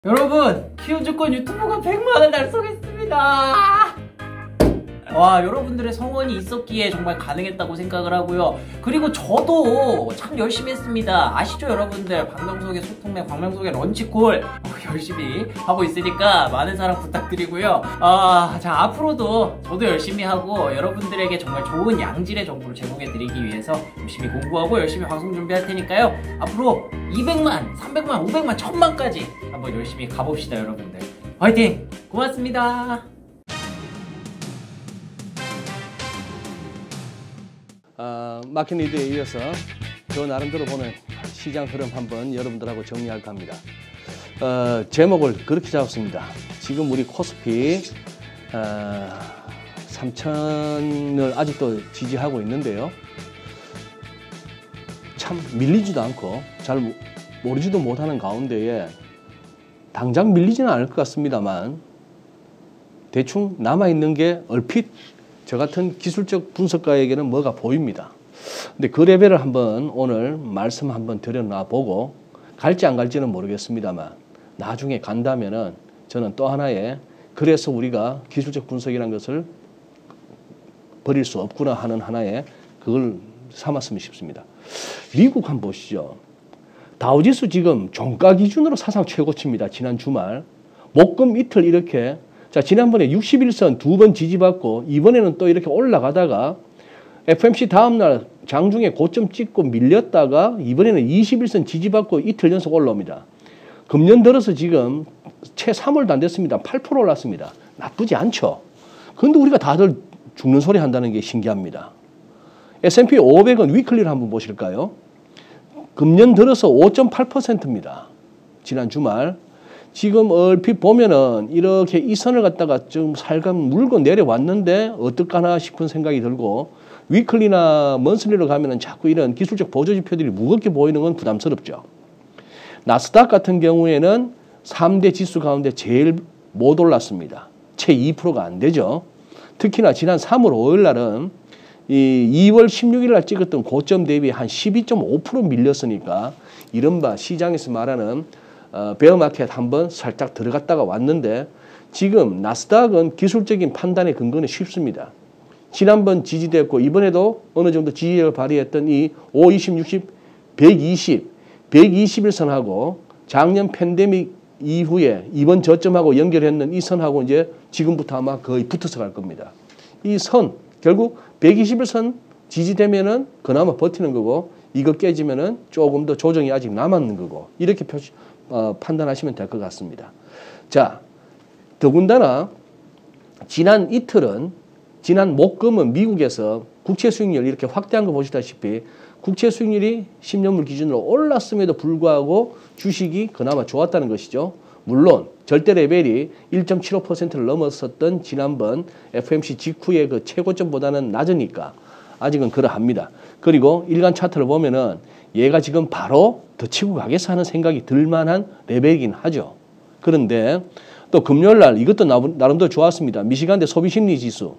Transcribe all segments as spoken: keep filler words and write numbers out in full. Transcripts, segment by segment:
여러분, 키움증권 유튜브가 백만을 달성했습니다. 와, 여러분들의 성원이 있었기에 정말 가능했다고 생각을 하고요. 그리고 저도 참 열심히 했습니다. 아시죠, 여러분들? 박명석의 소통맨, 박명석의 런치콜 어, 열심히 하고 있으니까 많은 사랑 부탁드리고요. 아, 자, 앞으로도 저도 열심히 하고 여러분들에게 정말 좋은 양질의 정보를 제공해드리기 위해서 열심히 공부하고 열심히 방송 준비할 테니까요. 앞으로 이백만, 삼백만, 오백만, 천만까지 한번 열심히 가봅시다, 여러분들. 화이팅! 고맙습니다. 어, 마켓 리드에 이어서 저 나름대로 보는 시장 흐름 한번 여러분들하고 정리할까 합니다. 어, 제목을 그렇게 잡았습니다. 지금 우리 코스피 어, 삼천을 아직도 지지하고 있는데요. 참 밀리지도 않고 잘 모르지도 못하는 가운데에 당장 밀리지는 않을 것 같습니다만 대충 남아있는 게 얼핏 저 같은 기술적 분석가에게는 뭐가 보입니다. 근데 그 레벨을 한번 오늘 말씀 한번 드려놔 보고 갈지 안 갈지는 모르겠습니다만 나중에 간다면은 저는 또 하나의 그래서 우리가 기술적 분석이라는 것을 버릴 수 없구나 하는 하나의 그걸 삼았으면 싶습니다. 미국 한번 보시죠. 다우지수 지금 종가 기준으로 사상 최고치입니다. 지난 주말 목금 이틀 이렇게 자, 지난번에 육십일 선 두 번 지지받고 이번에는 또 이렇게 올라가다가 에프오엠씨 다음날 장중에 고점 찍고 밀렸다가 이번에는 이십일 선 지지받고 이틀 연속 올라옵니다. 금년 들어서 지금 채 삼 월도 안 됐습니다. 팔 퍼센트 올랐습니다. 나쁘지 않죠. 그런데 우리가 다들 죽는 소리 한다는 게 신기합니다. 에스 앤 피 오백은 위클리를 한번 보실까요? 금년 들어서 오 점 팔 퍼센트입니다. 지난 주말. 지금 얼핏 보면은 이렇게 이 선을 갖다가 좀 살감 물고 내려왔는데 어떨까나 싶은 생각이 들고 위클리나 먼슬리로 가면은 자꾸 이런 기술적 보조지표들이 무겁게 보이는 건 부담스럽죠. 나스닥 같은 경우에는 삼 대 지수 가운데 제일 못 올랐습니다. 채 이 퍼센트가 안 되죠. 특히나 지난 삼월 오일 날은 이 이월 십육일 날 찍었던 고점 대비 한 십이 점 오 퍼센트 밀렸으니까 이른바 시장에서 말하는 어, 베어마켓 한번 살짝 들어갔다가 왔는데 지금 나스닥은 기술적인 판단의 근거는 쉽습니다. 지난번 지지됐고 이번에도 어느 정도 지지력을 발휘했던 이 오, 이십, 육십, 백이십, 백이십일 선하고 작년 팬데믹 이후에 이번 저점하고 연결했는 이 선하고 이제 지금부터 아마 거의 붙어서 갈 겁니다. 이 선 결국 백이십일 선 지지되면은 그나마 버티는 거고 이거 깨지면은 조금 더 조정이 아직 남았는 거고 이렇게 표시 어, 판단하시면 될 것 같습니다. 자, 더군다나 지난 이틀은 지난 목금은 미국에서 국채 수익률 이렇게 확대한 거 보시다시피 국채 수익률이 십 년물 기준으로 올랐음에도 불구하고 주식이 그나마 좋았다는 것이죠. 물론 절대 레벨이 일 점 칠오 퍼센트를 넘었었던 지난번 에프 오 엠 씨 직후의 그 최고점보다는 낮으니까 아직은 그러합니다. 그리고 일간 차트를 보면은 얘가 지금 바로 더 치고 가겠어 하는 생각이 들만한 레벨이긴 하죠. 그런데 또 금요일날 이것도 나름대로 좋았습니다. 미시간대 소비심리지수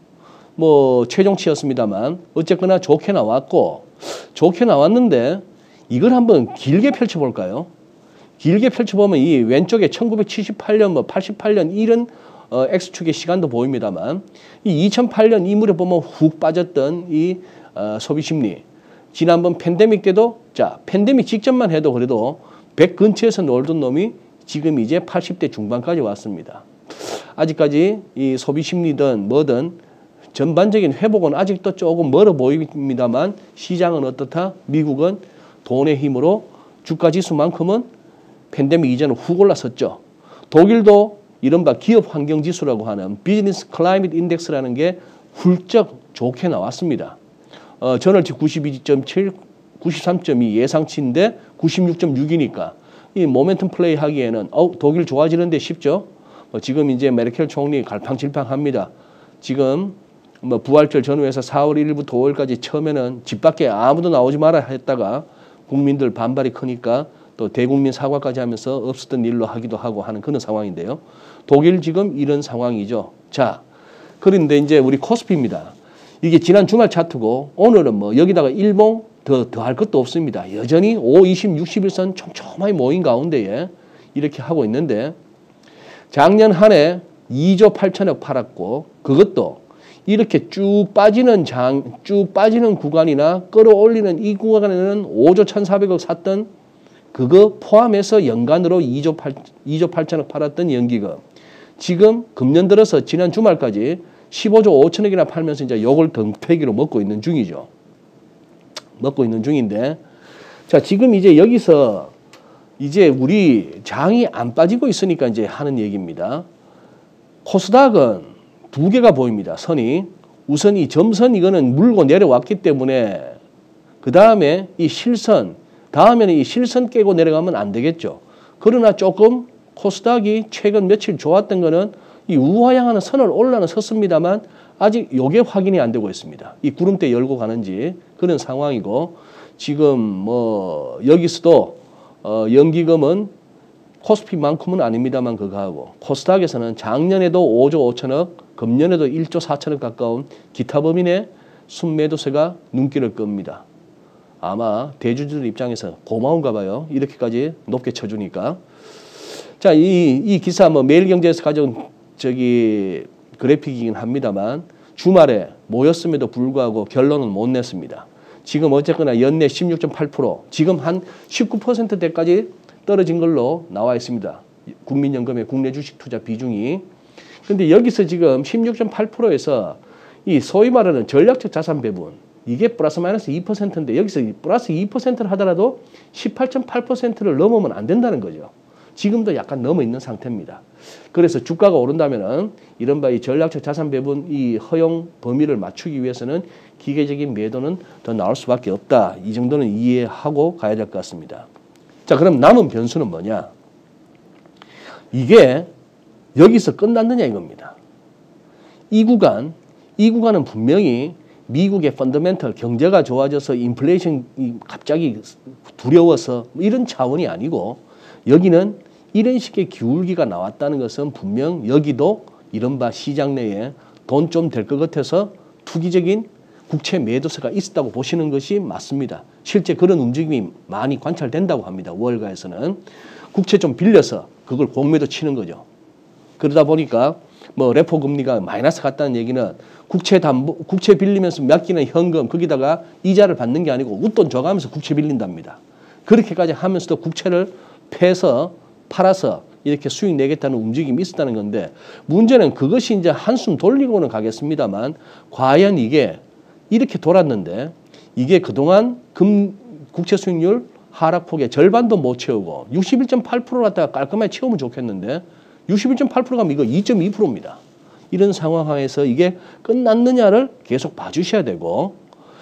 뭐 최종치였습니다만 어쨌거나 좋게 나왔고 좋게 나왔는데 이걸 한번 길게 펼쳐볼까요? 길게 펼쳐보면 이 왼쪽에 천구백칠십팔 년 뭐 팔십팔 년 이런 어, X축의 시간도 보입니다만 이 이천팔 년 이 무렵 보면 훅 빠졌던 이 어, 소비심리 지난번 팬데믹 때도 자 팬데믹 직전만 해도 그래도 백 근처에서 놀던 놈이 지금 이제 팔십 대 중반까지 왔습니다. 아직까지 이 소비심리든 뭐든 전반적인 회복은 아직도 조금 멀어 보입니다만 시장은 어떻다? 미국은 돈의 힘으로 주가지수만큼은 팬데믹 이전은 훅 올랐었죠. 독일도 이른바 기업 환경지수라고 하는 비즈니스 클라이밋 인덱스라는 게 훌쩍 좋게 나왔습니다. 어, 전월치 구십이 점 칠, 구십삼 점 이 예상치인데 구십육 점 육이니까 이 모멘텀 플레이 하기에는 어, 독일 좋아지는데 쉽죠. 어, 지금 이제 메르켈 총리 갈팡질팡합니다. 지금 뭐 부활절 전후에서 사월 일일부터 오일까지 처음에는 집 밖에 아무도 나오지 마라 했다가 국민들 반발이 크니까 또 대국민 사과까지 하면서 없었던 일로 하기도 하고 하는 그런 상황인데요. 독일 지금 이런 상황이죠. 자, 그런데 이제 우리 코스피입니다. 이게 지난 주말 차트고 오늘은 뭐 여기다가 일봉 더, 더 할 것도 없습니다. 여전히 오, 이십, 육십일 선 촘촘하게 모인 가운데에 이렇게 하고 있는데 작년 한 해 이조 팔천억 팔았고 그것도 이렇게 쭉 빠지는 장, 쭉 빠지는 구간이나 끌어올리는 이 구간에는 오조 천사백억 샀던 그거 포함해서 연간으로 이조 팔천억 팔았던 연기금. 지금 금년 들어서 지난 주말까지 십오조 오천억이나 팔면서 이제 요걸 덩패기로 먹고 있는 중이죠. 먹고 있는 중인데, 자, 지금 이제 여기서 이제 우리 장이 안 빠지고 있으니까 이제 하는 얘기입니다. 코스닥은 두 개가 보입니다. 선이. 우선 이 점선 이거는 물고 내려왔기 때문에 그 다음에 이 실선, 다음에는 이 실선 깨고 내려가면 안 되겠죠. 그러나 조금 코스닥이 최근 며칠 좋았던 거는 이 우하향하는 선을 올라는 섰습니다만 아직 요게 확인이 안 되고 있습니다. 이 구름대 열고 가는지 그런 상황이고, 지금 뭐 여기서도 어 연기금은 코스피만큼은 아닙니다만 그거 하고, 코스닥에서는 작년에도 오조 오천억, 금년에도 일조 사천억 가까운 기타 범인의 순매도세가 눈길을 끕니다. 아마 대주주들 입장에서 고마운가 봐요. 이렇게까지 높게 쳐주니까. 자, 이, 이 기사 뭐 매일경제에서 가져온 저기 그래픽이긴 합니다만 주말에 모였음에도 불구하고 결론은 못 냈습니다. 지금 어쨌거나 연내 십육 점 팔 퍼센트, 지금 한 십구 퍼센트대까지 떨어진 걸로 나와 있습니다. 국민연금의 국내 주식 투자 비중이. 근데 여기서 지금 십육 점 팔 퍼센트에서 이 소위 말하는 전략적 자산 배분, 이게 플러스 마이너스 이 퍼센트인데 여기서 플러스 이 퍼센트를 하더라도 십팔 점 팔 퍼센트를 넘으면 안 된다는 거죠. 지금도 약간 넘어 있는 상태입니다. 그래서 주가가 오른다면은 이른바 이 전략적 자산 배분 이 허용 범위를 맞추기 위해서는 기계적인 매도는 더 나올 수밖에 없다. 이 정도는 이해하고 가야 될 것 같습니다. 자, 그럼 남은 변수는 뭐냐? 이게 여기서 끝났느냐 이겁니다. 이 구간, 이 구간은 분명히 미국의 펀더멘털 경제가 좋아져서 인플레이션이 갑자기 두려워서 이런 차원이 아니고, 여기는 이런 식의 기울기가 나왔다는 것은 분명 여기도 이른바 시장 내에 돈 좀 될 것 같아서 투기적인 국채 매도세가 있었다고 보시는 것이 맞습니다. 실제 그런 움직임이 많이 관찰된다고 합니다. 월가에서는. 국채 좀 빌려서 그걸 공매도 치는 거죠. 그러다 보니까 뭐 레포 금리가 마이너스 갔다는 얘기는 국채 담보, 국채 빌리면서 맡기는 현금 거기다가 이자를 받는 게 아니고 웃돈 줘가면서 국채 빌린답니다. 그렇게까지 하면서도 국채를 패서 팔아서 이렇게 수익 내겠다는 움직임이 있었다는 건데, 문제는 그것이 이제 한숨 돌리고는 가겠습니다만 과연 이게 이렇게 돌았는데 이게 그동안 금 국채 수익률 하락폭의 절반도 못 채우고 육십일 점 팔 퍼센트 갖다가 깔끔하게 채우면 좋겠는데 육십일 점 팔 퍼센트 가면 이거 이 점 이 퍼센트입니다. 이런 상황 하에서 이게 끝났느냐를 계속 봐주셔야 되고,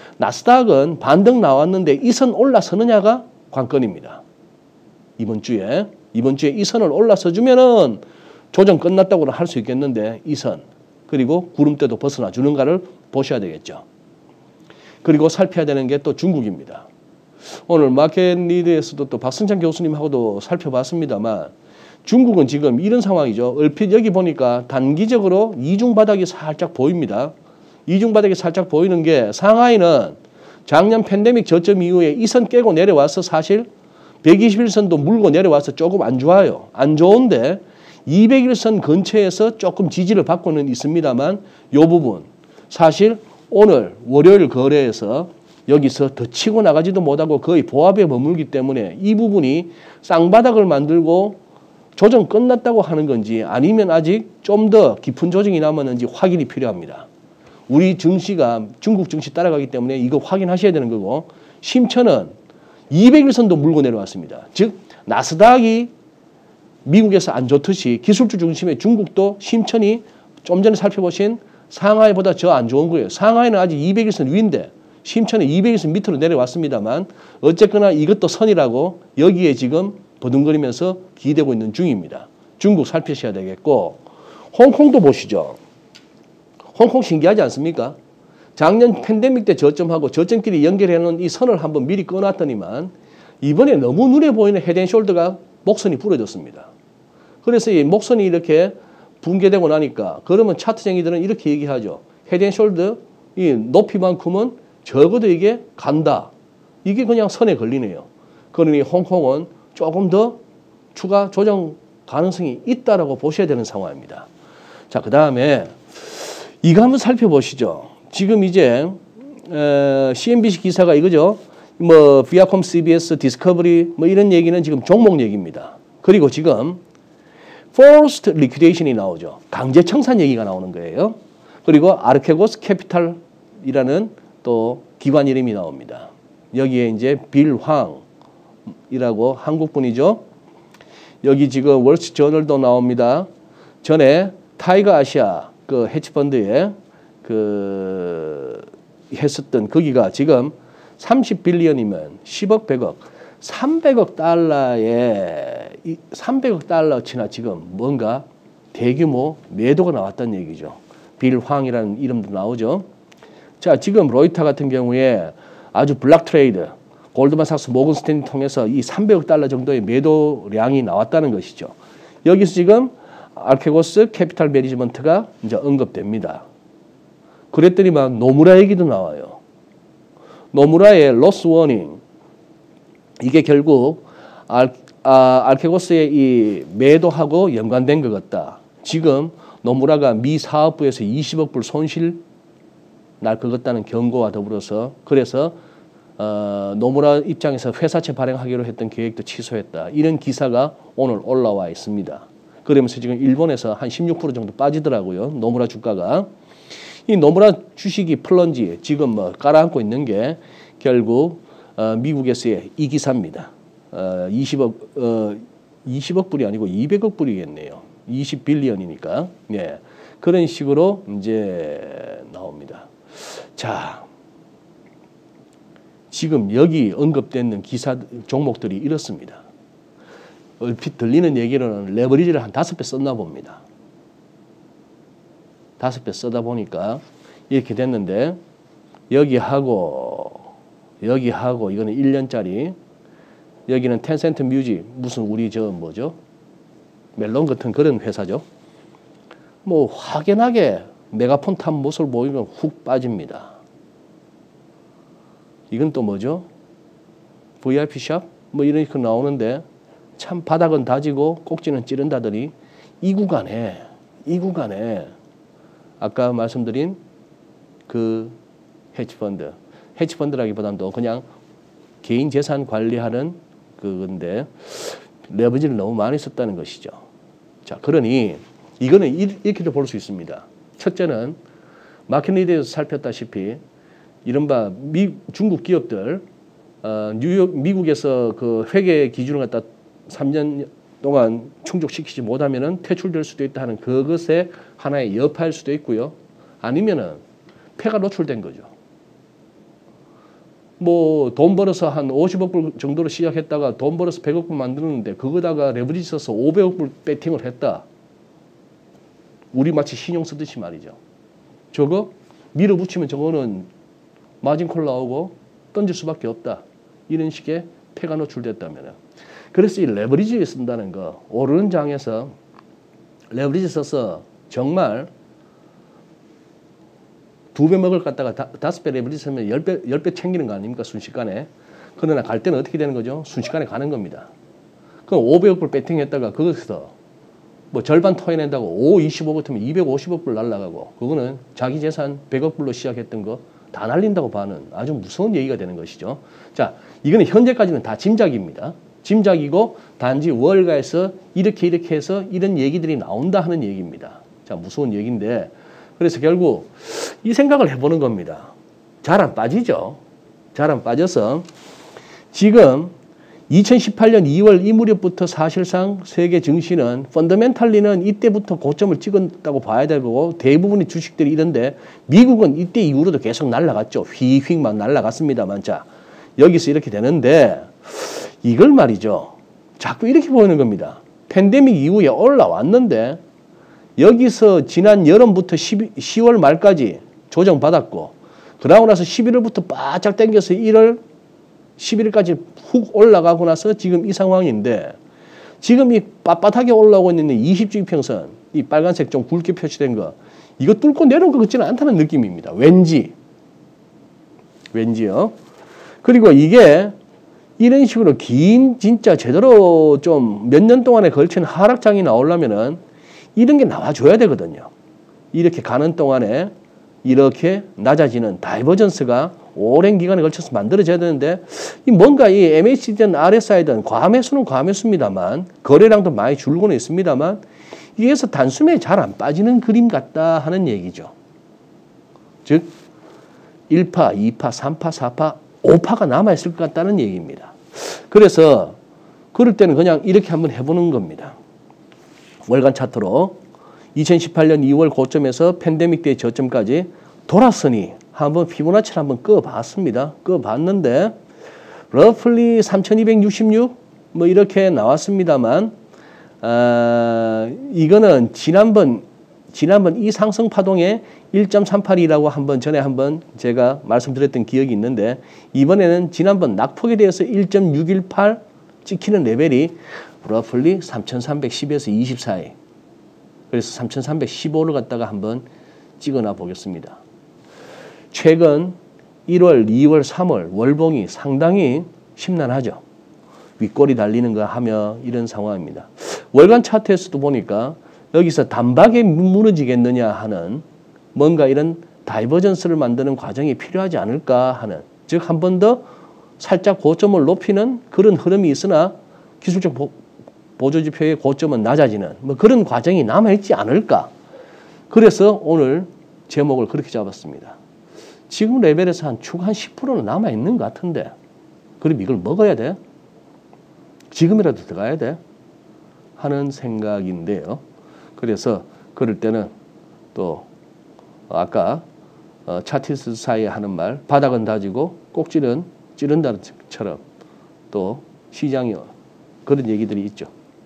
나스닥은 반등 나왔는데 이 선 올라서느냐가 관건입니다. 이번 주에 이번 주에 이 선을 올라서 주면은 조정 끝났다고는 할 수 있겠는데 이 선 그리고 구름대도 벗어나 주는가를 보셔야 되겠죠. 그리고 살펴야 되는 게 또 중국입니다. 오늘 마켓 리드에서도 또 박승찬 교수님하고도 살펴봤습니다만 중국은 지금 이런 상황이죠. 얼핏 여기 보니까 단기적으로 이중 바닥이 살짝 보입니다. 이중 바닥이 살짝 보이는 게, 상하이는 작년 팬데믹 저점 이후에 이 선 깨고 내려와서 사실 백이십일 선도 물고 내려와서 조금 안 좋아요. 안 좋은데 이백일 선 근처에서 조금 지지를 받고는 있습니다만 이 부분 사실 오늘 월요일 거래에서 여기서 더 치고 나가지도 못하고 거의 보합에 머물기 때문에 이 부분이 쌍바닥을 만들고 조정 끝났다고 하는 건지 아니면 아직 좀 더 깊은 조정이 남았는지 확인이 필요합니다. 우리 증시가 중국 증시 따라가기 때문에 이거 확인하셔야 되는 거고, 심천은 이백일 선도 물고 내려왔습니다. 즉 나스닥이 미국에서 안 좋듯이 기술주 중심의 중국도 심천이 좀 전에 살펴보신 상하이보다 저 안 좋은 거예요. 상하이는 아직 이백일 선 위인데 심천은 이백일 선 밑으로 내려왔습니다만 어쨌거나 이것도 선이라고 여기에 지금 버둥거리면서 기대고 있는 중입니다. 중국 살피셔야 되겠고, 홍콩도 보시죠. 홍콩 신기하지 않습니까? 작년 팬데믹 때 저점하고 저점끼리 연결해놓은 이 선을 한번 미리 꺼놨더니만 이번에 너무 눈에 보이는 헤드앤숄더가 목선이 부러졌습니다. 그래서 이 목선이 이렇게 붕괴되고 나니까 그러면 차트쟁이들은 이렇게 얘기하죠. 헤드앤숄더 이 높이만큼은 적어도 이게 간다. 이게 그냥 선에 걸리네요. 그러니 홍콩은 조금 더 추가 조정 가능성이 있다라고 보셔야 되는 상황입니다. 자, 그 다음에 이거 한번 살펴보시죠. 지금 이제 어, 씨엔비씨 기사가 이거죠. 뭐 비아콤, 씨비에스, 디스커버리 뭐 이런 얘기는 지금 종목 얘기입니다. 그리고 지금 forced liquidation이 나오죠. 강제 청산 얘기가 나오는 거예요. 그리고 아르케고스 캐피탈이라는 또 기관 이름이 나옵니다. 여기에 이제 빌 황이라고 한국 분이죠. 여기 지금 월스트저널도 나옵니다. 전에 타이거 아시아 그 헤지펀드에 그 했었던 거기가 지금 삼십 빌리언이면 십억, 백억, 삼백억 달러에 삼백억 달러치나 지금 뭔가 대규모 매도가 나왔다는 얘기죠. 빌 황이라는 이름도 나오죠. 자, 지금 로이터 같은 경우에 아주 블락 트레이드, 골드만삭스, 모건 스탠리 통해서 이 삼백억 달러 정도의 매도량이 나왔다는 것이죠. 여기서 지금 아르케고스 캐피탈 매니지먼트가 이제 언급됩니다. 그랬더니 막 노무라 얘기도 나와요. 노무라의 로스 워닝, 이게 결국 알, 아, 아르케고스의 이 매도하고 연관된 것 같다. 지금 노무라가 미 사업부에서 이십억 불 손실 날 것 같다는 경고와 더불어서 그래서 어, 노무라 입장에서 회사채 발행하기로 했던 계획도 취소했다. 이런 기사가 오늘 올라와 있습니다. 그러면서 지금 일본에서 한 십육 퍼센트 정도 빠지더라고요. 노무라 주가가. 이 노무라 주식이 플런지 지금 뭐 깔아앉고 있는 게 결국 어, 미국에서의 이 기사입니다. 어, 이십억, 어, 이십억 불이 아니고 이백억 불이겠네요. 이십 빌리언이니까. 예. 그런 식으로 이제 나옵니다. 자, 지금 여기 언급되는 기사 종목들이 이렇습니다. 얼핏 들리는 얘기로는 레버리지를 한 다섯 배 썼나 봅니다. 다섯 배 쓰다 보니까 이렇게 됐는데 여기하고 여기하고 이거는 일 년짜리 여기는 텐센트 뮤직 무슨 우리 저 뭐죠? 멜론 같은 그런 회사죠. 뭐 확연하게 메가폰 탄 모습을 보이면 훅 빠집니다. 이건 또 뭐죠? 브이아이피 샵? 뭐 이런 거 나오는데 참 바닥은 다지고 꼭지는 찌른다더니 이 구간에 이 구간에 아까 말씀드린 그 헤지펀드, 헤지펀드라기보다도 그냥 개인 재산 관리하는 그건데 레버리지를 너무 많이 썼다는 것이죠. 자, 그러니 이거는 이렇게도 볼 수 있습니다. 첫째는 마켓 리드에서 살폈다시피 이른바 미, 중국 기업들 어, 뉴욕 미국에서 그 회계 기준을 갖다 삼 년 동안 충족시키지 못하면은 퇴출될 수도 있다 하는 그것의 하나의 여파일 수도 있고요. 아니면은 폐가 노출된 거죠. 뭐 돈 벌어서 한 오십억 불 정도로 시작했다가 돈 벌어서 백억 불 만드는데 그거다가 레버리지 써서 오백억 불 배팅을 했다. 우리 마치 신용 쓰듯이 말이죠. 저거 밀어붙이면 저거는 마진콜 나오고 던질 수밖에 없다. 이런 식의 폐가 노출됐다면. 그래서 이 레버리지 쓴다는 거, 오르는 장에서 레버리지 써서 정말 두 배 먹을 갖다가 다, 다섯 배 레버리지 쓰면 열 배, 열 배 챙기는 거 아닙니까? 순식간에. 그러나 갈 때는 어떻게 되는 거죠? 순식간에 가는 겁니다. 그럼 오백억 불 배팅했다가 거기서 뭐 절반 토해낸다고 오, 이십오 같으면 이백오십억 불 날라가고 그거는 자기 재산 백억 불로 시작했던 거 다 날린다고 봐는 아주 무서운 얘기가 되는 것이죠. 자, 이거는 현재까지는 다 짐작입니다. 짐작이고 단지 월가에서 이렇게 이렇게 해서 이런 얘기들이 나온다 하는 얘기입니다. 자, 무서운 얘기인데 그래서 결국 이 생각을 해보는 겁니다. 잘 안 빠지죠. 잘 안 빠져서 지금 이천십팔 년 이월 이 무렵부터 사실상 세계 증시는 펀더멘탈리는 이때부터 고점을 찍었다고 봐야 되고 대부분의 주식들이 이런데 미국은 이때 이후로도 계속 날아갔죠. 휙휙만 날아갔습니다만 자 여기서 이렇게 되는데 이걸 말이죠. 자꾸 이렇게 보이는 겁니다. 팬데믹 이후에 올라왔는데 여기서 지난 여름부터 시월 말까지 조정받았고 그러고 나서 십일월부터 바짝 당겨서 일월, 십일일까지 훅 올라가고 나서 지금 이 상황인데 지금 이 빳빳하게 올라오고 있는 이십 주 이평선 이 빨간색 좀 굵게 표시된 거 이거 뚫고 내려온 것 같지는 않다는 느낌입니다. 왠지 왠지요. 그리고 이게 이런 식으로 긴 진짜 제대로 좀 몇 년 동안에 걸친 하락장이 나오려면은 이런 게 나와줘야 되거든요. 이렇게 가는 동안에 이렇게 낮아지는 다이버전스가 오랜 기간에 걸쳐서 만들어져야 되는데 이 뭔가 이 엠에이시디든 알에스아이든 과매수는 과매수입니다만 거래량도 많이 줄고는 있습니다만 이에서 단숨에 잘 안 빠지는 그림 같다 하는 얘기죠. 즉 일 파, 이 파, 삼 파, 사 파, 오 파가 남아있을 것 같다는 얘기입니다. 그래서 그럴 때는 그냥 이렇게 한번 해보는 겁니다. 월간 차트로 이천십팔 년 이월 고점에서 팬데믹 때 저점까지 돌았으니 한번 피보나치를 한번 꺼봤습니다. 꺼봤는데 러플리 삼천이백육십육 뭐 이렇게 나왔습니다만 아, 이거는 지난번 지난번 이 상승 파동에 일 점 삼팔이라고 한번 전에 한번 제가 말씀드렸던 기억이 있는데 이번에는 지난번 낙폭에 대해서 일 점 육일팔 찍히는 레벨이 러플리 삼천삼백십에서 이십 사이. 그래서 삼천삼백십오를 갖다가 한번 찍어놔 보겠습니다. 최근 일월, 이월, 삼월 월봉이 상당히 심란하죠. 윗골이 달리는 거 하며 이런 상황입니다. 월간 차트에서도 보니까 여기서 단박에 무너지겠느냐 하는 뭔가 이런 다이버전스를 만드는 과정이 필요하지 않을까 하는, 즉 한 번 더 살짝 고점을 높이는 그런 흐름이 있으나 기술적 보, 보조지표의 고점은 낮아지는 뭐 그런 과정이 남아있지 않을까. 그래서 오늘 제목을 그렇게 잡았습니다. 지금 레벨에서 한 추가 한 십 퍼센트는 남아있는 것 같은데 그럼 이걸 먹어야 돼? 지금이라도 들어가야 돼? 하는 생각인데요. 그래서 그럴 때는 또 아까 어, 차티스트 사이에 하는 말 바닥은 다지고 꼭지는 찌른다는 것처럼 또 시장이 그런 얘기들이 있죠.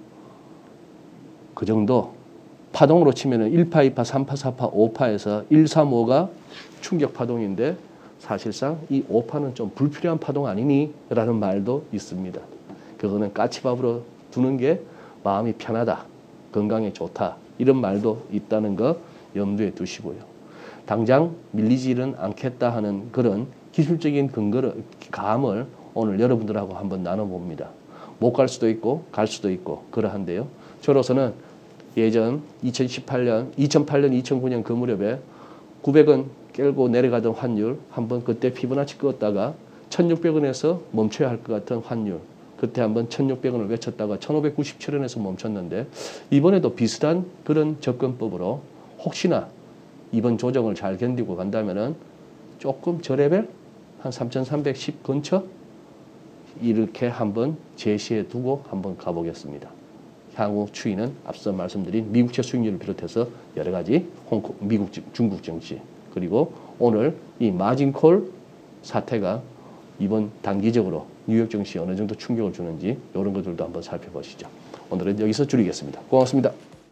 그 정도 파동으로 치면은 일 파, 이 파, 삼 파, 사 파, 오 파에서 일, 삼, 오가 충격 파동인데 사실상 이 오 파는 좀 불필요한 파동 아니니? 라는 말도 있습니다. 그거는 까치밥으로 두는 게 마음이 편하다, 건강에 좋다 이런 말도 있다는 거 염두에 두시고요. 당장 밀리지는 않겠다 하는 그런 기술적인 근거를, 감을 오늘 여러분들하고 한번 나눠봅니다. 못 갈 수도 있고 갈 수도 있고 그러한데요. 저로서는 예전 이천십팔 년, 이천팔 년, 이천구 년 그 무렵에 구백 원 깨고 내려가던 환율 한번 그때 피보나치 끄었다가 천육백 원에서 멈춰야 할 것 같은 환율, 그때 한번 천육백 원을 외쳤다가 천오백구십칠 원에서 멈췄는데 이번에도 비슷한 그런 접근법으로 혹시나 이번 조정을 잘 견디고 간다면은 조금 저레벨 한 삼천삼백십 근처 이렇게 한번 제시해 두고 한번 가보겠습니다. 향후 추이는 앞서 말씀드린 미국채 수익률을 비롯해서 여러 가지 홍콩, 미국, 중국 증시, 그리고 오늘 이 마진콜 사태가 이번 단기적으로 뉴욕 증시에 어느 정도 충격을 주는지 이런 것들도 한번 살펴보시죠. 오늘은 여기서 줄이겠습니다. 고맙습니다.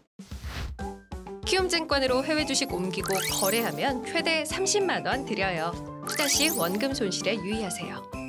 키움증권으로 해외 주식 옮기고 거래하면 최대 삼십만 원 드려요. 투자 시 원금 손실에 유의하세요.